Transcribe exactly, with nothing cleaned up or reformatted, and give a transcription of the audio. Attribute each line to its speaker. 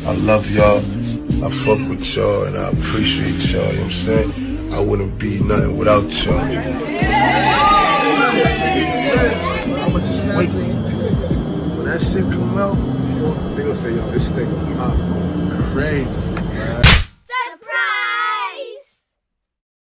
Speaker 1: I love y'all. I fuck with y'all and I appreciate y'all, you know what I'm saying? I wouldn't be nothing without y'all. I'ma just wait. When that shit come out, they gonna say, yo, this nigga pop crazy, man.